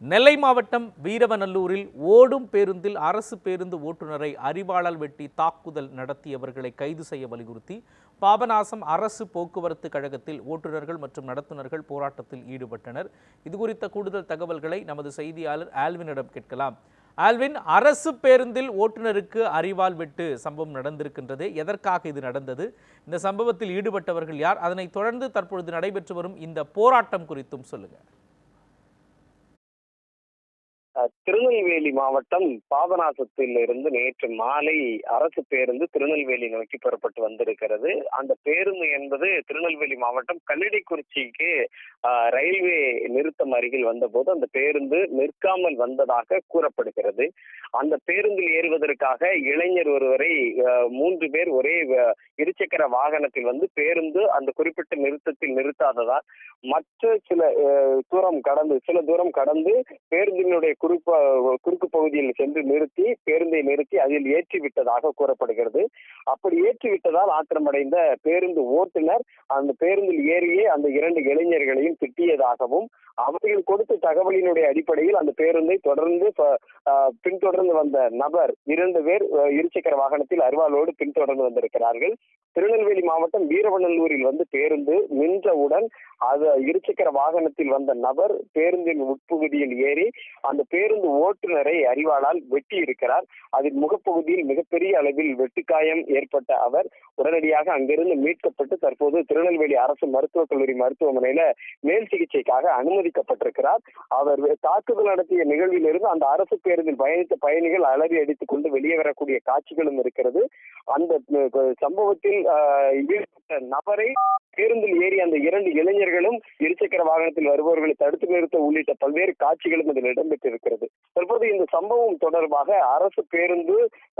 நெல்லை மாவட்டம் வீரவநல்லூரில் ஓடும் பேருந்தில் அரசு பேருந்து ஓட்டுநரை அரிவாளால் வெட்டி தாக்குதல் நடத்தியவர்களை கைது செய்ய வலியுறுத்தி பாபநாசம் அரசு போக்குவரத்து கழகத்தில் ஓட்டுநர்கள் மற்றும் நடத்துனர்கள் போராட்டத்தில் ஈடுபட்டனர். இதுகுறித்த கூடுதல் தகவல்களை நமது செய்தியாளர் ஆல்வினிடம் கேட்கலாம். ஆல்வின், அரசு பேருந்தில் ஓட்டுநருக்கு அரிவாள் வெட்டு சம்பவம் நடந்திருக்கின்றது. எதற்காக இது நடந்தது? இந்த சம்பவத்தில் ஈடுபட்டவர்கள் யார்? அதனைத் தொடர்ந்து தற்பொழுது நடைபெற்று வரும் இந்த போராட்டம் குறித்தும் சொல்லுங்க. திருநெல்வேலி மாவட்டம் பாபநாசத்தில் இருந்து நேற்று மாலை அரசு பேருந்து திருநெல்வேலி நோக்கி புறப்பட்டு வந்திருக்கிறது. அந்த பேருந்து என்பது திருநெல்வேலி மாவட்டம் கல்லடைக்குறிச்சிக்கு ரயில்வே நிறுத்தம் அருகில் வந்தபோது அந்த பேருந்து நிற்காமல் வந்ததாக கூறப்படுகிறது. அந்த பேருந்தில் ஏறுவதற்காக இளைஞர் ஒருவரை 3 பேர் ஒரே இருசக்கர வாகனத்தில் வந்து பேருந்து அந்த குறிப்பிட்ட நிறுத்தத்தில் நிறுத்தாததால் மற்ற சில தூரம் கடந்து பேருந்தினுடைய குறுக்கு பகுதியில் சென்று பேருந்தை நிறுத்தி அதில் ஏற்றி விட்டதாக கூறப்படுகிறது. அப்படி ஏற்றி விட்டதால் ஆத்திரமடைந்த பேருந்து ஓட்டுநர் அந்த பேருந்தில் ஏறியே அந்த 2 இளைஞர்களையும் திட்டியதாகவும், அவர்கள் கொடுத்த தகவலினுடைய அடிப்படையில் அந்த பேருந்தை பின்தொடர்ந்து வந்த நபர் 2 பேர் இருசக்கர வாகனத்தில் அரிவாளோடு பின்தொடர்ந்து வந்திருக்கிறார்கள். திருநெல்வேலி மாவட்டம் வீரவநல்லூரில் வந்து பேருந்து நின்றவுடன் இருசக்கர வாகனத்தில் வந்த நபர் பேருந்தின் உட்பகுதியில் ஏறி அந்த பேருந்து ஓட்டுநரை அரிவாளால் வெட்டி இருக்கிறார். அதில் முகப்பகுதியில் மிகப்பெரிய அளவில் வெட்டுக்காயம் ஏற்பட்ட அவர் உடனடியாக அங்கிருந்து மீட்கப்பட்டு தற்போது திருநெல்வேலி அரசு மருத்துவக் கல்லூரி மருத்துவமனையில மேல் சிகிச்சைக்காக அனுமதிக்கப்பட்டிருக்கிறார். அவர் தாக்குதல் நடத்திய நிகழ்வில் இருந்து அந்த அரசு பேருந்தில் பயணித்த பயணிகள் அலறி அடித்துக் கொண்டு வெளியே வரக்கூடிய காட்சிகளும் இருக்கிறது. அந்த சம்பவத்தில் ஈடுபட்ட நபரை பேருந்தில் ஏறி அந்த 2 இளைஞர்களும் இருசக்கர வாகனத்தில் வருபவர்களை தடுத்து நிறுத்த உள்ளிட்ட பல்வேறு காட்சிகளும் இதில் இடம்பெற்றிருக்கிறது. தற்போது இந்த சம்பவம் தொடர்பாக அரசு பேருந்து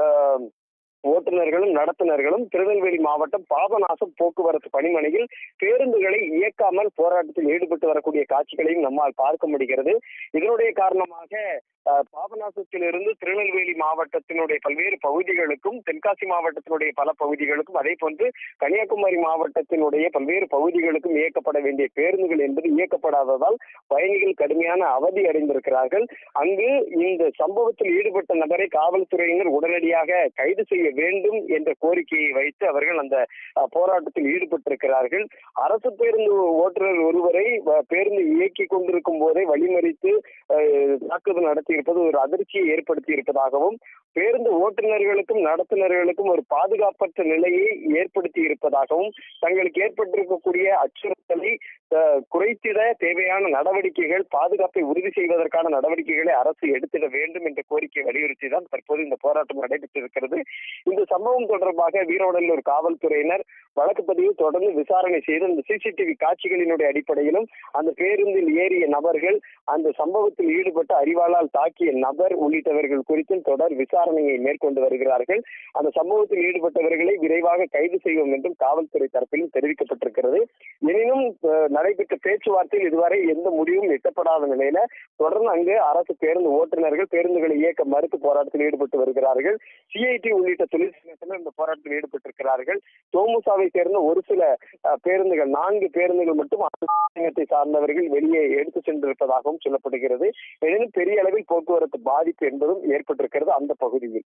ஓட்டுநர்களும் நடத்துனர்களும் திருநெல்வேலி மாவட்டம் பாபநாசம் போக்குவரத்து பணிமனையில் பேருந்துகளை இயக்காமல் போராட்டத்தில் ஈடுபட்டு வரக்கூடிய காட்சிகளையும் நம்மால் பார்க்க முடிகிறது. இதனுடைய காரணமாக பாபநாசத்திலிருந்து திருநெல்வேலி மாவட்டத்தினுடைய பல்வேறு பகுதிகளுக்கும், தென்காசி மாவட்டத்தினுடைய பல பகுதிகளுக்கும், அதே போன்று கன்னியாகுமரி மாவட்டத்தினுடைய பல்வேறு பகுதிகளுக்கும் இயக்கப்பட வேண்டிய பேருந்துகள் என்பது இயக்கப்படாததால் பயணிகள் கடுமையான அவதி அடைந்திருக்கிறார்கள். அங்கு இந்த சம்பவத்தில் ஈடுபட்ட நபரை காவல்துறையினர் உடனடியாக கைது செய்ய வேண்டும் என்ற கோரிக்கையை வைத்து அவர்கள் அந்த போராட்டத்தில் ஈடுபட்டிருக்கிறார்கள். அரசு பேருந்து ஓட்டுநர் ஒருவரை பேருந்து இயக்கி கொண்டிருக்கும் போதே வழிமறித்து தாக்குதல் நடத்தியிருப்பது ஒரு அதிர்ச்சியை ஏற்படுத்தி இருப்பதாகவும், பேருந்து ஓட்டுநர்களுக்கும் நடத்துனர்களுக்கும் ஒரு பாதுகாப்பற்ற நிலையை ஏற்படுத்தி இருப்பதாகவும், தங்களுக்கு ஏற்பட்டிருக்கக்கூடிய அச்சுறுத்தலை குறைத்திட தேவையான நடவடிக்கைகள், பாதுகாப்பை உறுதி செய்வதற்கான நடவடிக்கைகளை அரசு எடுத்திட வேண்டும் என்ற கோரிக்கை வலியுறுத்தி தான் தற்போது இந்த போராட்டம் நடைபெற்றிருக்கிறது. இந்த சம்பவம் தொடர்பாக வீரவநல்லூர் காவல்துறையினர் வழக்கு பதிவு தொடர்ந்து விசாரணை செய்து அந்த சிசிடிவி காட்சிகளினுடைய அடிப்படையிலும் அந்த பேருந்தில் ஏறிய நபர்கள், அந்த சம்பவத்தில் ஈடுபட்ட அரிவாளால் தாக்கிய நபர் உள்ளிட்டவர்கள் குறித்தும் தொடர் விசாரணையை மேற்கொண்டு வருகிறார்கள். அந்த சம்பவத்தில் ஈடுபட்டவர்களை விரைவாக கைது செய்வோம் என்றும் காவல்துறை தரப்பிலும் தெரிவிக்கப்பட்டிருக்கிறது. எனினும் நடைபெற்ற பேச்சுவார்த்தையில் இதுவரை எந்த முடிவும் எட்டப்படாத நிலையில தொடர்ந்து அங்கு அரசு பேருந்து ஓட்டுநர்கள் பேருந்துகளை இயக்க மறுத்து போராட்டத்தில் ஈடுபட்டு வருகிறார்கள். சிஐடி உள்ளிட்ட தொழிற்சங்கத்தினர் இந்த போராட்டத்தில் ஈடுபட்டிருக்கிறார்கள். தோமுசாவை சேர்ந்த ஒரு சில பேருந்துகள் 4 பேருந்துகள் மட்டும் அரசாங்கத்தை சார்ந்தவர்கள் வெளியே எடுத்து சென்றிருப்பதாகவும் சொல்லப்படுகிறது. எனினும் பெரிய அளவில் போக்குவரத்து பாதிப்பு என்பதும் ஏற்பட்டிருக்கிறது அந்த பகுதியில்.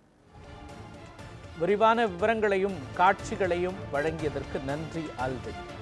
விரிவான விவரங்களையும் காட்சிகளையும் வழங்கியதற்கு நன்றி ஆல்வின்.